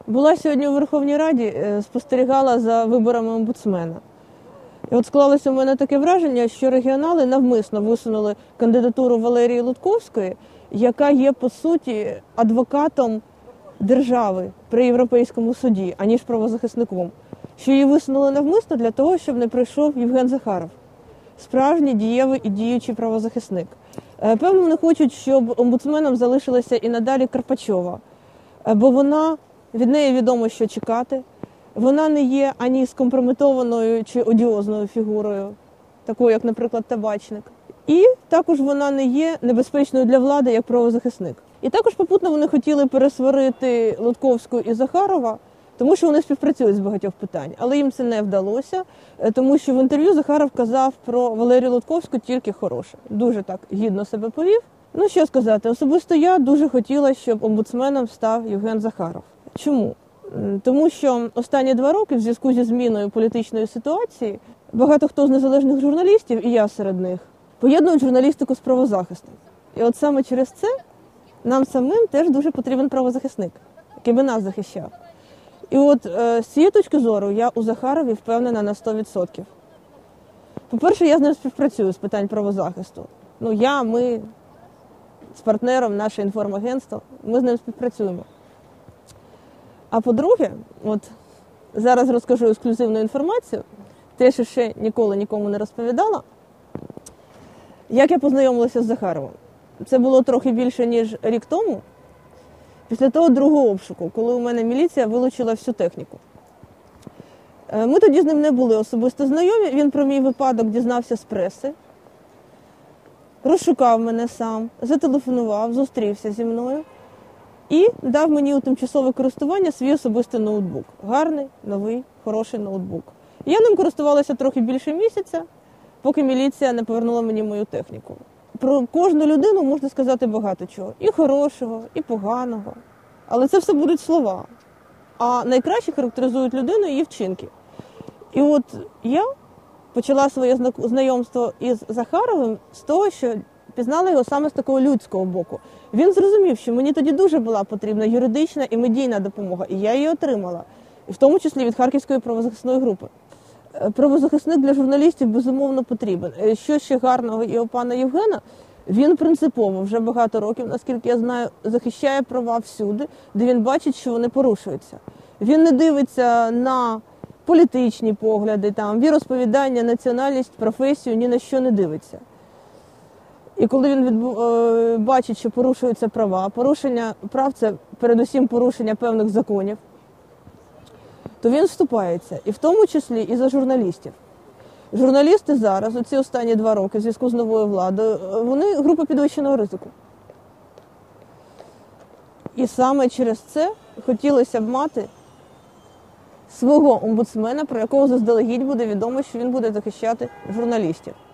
Була сьогодні у Верховній Раді, спостерігала за виборами омбудсмена. І от склалося у мене таке враження, що регіонали навмисно висунули кандидатуру Валерії Лутковської, яка є, по суті, адвокатом держави при Європейському суді, аніж правозахисником. Що її висунули навмисно для того, щоб не прийшов Євген Захаров. Справжній, дієвий і діючий правозахисник. Певно, вони хочуть, щоб омбудсменом залишилася і надалі Карпачова, бо від неї відомо, що чекати. Вона не є ані скомпрометованою чи одіозною фігурою, такою, як, наприклад, Табачник. І також вона не є небезпечною для влади, як правозахисник. І також попутно вони хотіли пересварити Лутковську і Захарова, тому що вони співпрацюють з багатьох питань. Але їм це не вдалося, тому що в інтерв'ю Захаров казав про Валерію Лутковську тільки хороше. Дуже так гідно себе повів. Ну, що сказати, особисто я дуже хотіла, щоб омбудсменом став Євген Захаров. Чому? Тому що останні 2 роки в зв'язку зі зміною політичної ситуації багато хто з незалежних журналістів, і я серед них, поєднують журналістику з правозахистом. І от саме через це нам самим теж дуже потрібен правозахисник, який би нас захищав. І от з цієї точки зору я у Захарові впевнена на 100%. По-перше, я з ним співпрацюю з питань правозахисту. Ми з партнером, наше інформагентство, ми з ним співпрацюємо. А по-друге, от зараз розкажу ексклюзивну інформацію, те, що ще ніколи нікому не розповідала, як я познайомилася з Захаровим. Це було трохи більше, ніж рік тому, після того другого обшуку, коли у мене міліція вилучила всю техніку. Ми тоді з ним не були особисто знайомі, він про мій випадок дізнався з преси, розшукав мене сам, зателефонував, зустрівся зі мною і дав мені у тимчасове користування свій особистий ноутбук. Гарний, новий, хороший ноутбук. Я ним користувалася трохи більше місяця, поки міліція не повернула мені мою техніку. Про кожну людину можна сказати багато чого. І хорошого, і поганого. Але це все будуть слова. А найкраще характеризують людину її вчинки. І от я почала своє знайомство із Захаровим з того, що пізнала його саме з такого людського боку. Він зрозумів, що мені тоді дуже була потрібна юридична і медійна допомога, і я її отримала. І в тому числі від Харківської правозахисної групи. Правозахисник для журналістів, безумовно, потрібен. Що ще гарного і у пана Євгена, він принципово вже багато років, наскільки я знаю, захищає права всюди, де він бачить, що вони порушуються. Він не дивиться на політичні погляди, віросповідання, національність, професію, ні на що не дивиться. І коли він бачить, що порушуються права, порушення прав – це передусім порушення певних законів, то він вступається, і в тому числі і за журналістів. Журналісти зараз, оці останні 2 роки, в зв'язку з новою владою, вони група підвищеного ризику. І саме через це хотілося б мати свого омбудсмена, про якого заздалегідь буде відомо, що він буде захищати журналістів.